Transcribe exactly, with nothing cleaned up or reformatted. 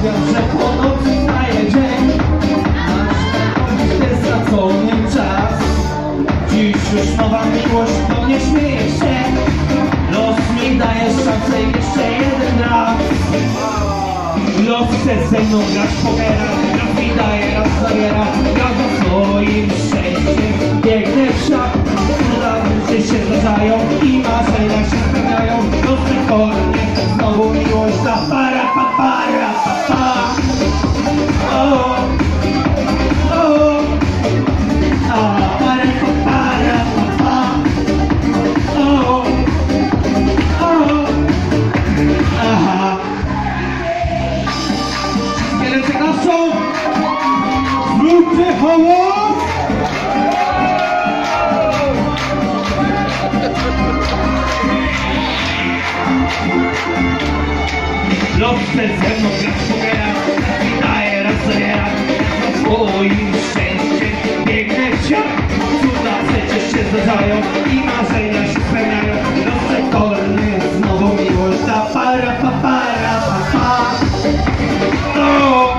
sprawiam, że po nocy staje dzień. Masz ten stracony czas. Dziś już nowa miłość, to nie śmieje się. Los mi daje szansę jeszcze jeden raz. Los chce ze mną grać pokera. Raz mi daje, raz zabiera. Ja za swoim szczęściem biegnę w szach. Cuda ludzie się zdarzają i marzenia się spełniają. Los wykornie znowu miłość da. Para pa para pa pa. O, o, a para pa para pa pa. O, o, aha. Ręce klaszczą, zróbcie hałas! Los chce ze mną grać pokera, daje raz zabiera. Za swoim szczęściem biegnę w świat. Cuda przecież się zdarzają i marzenia się spełniają. Los przekorny znowu miłość da. Para pa para pa pa. Oh!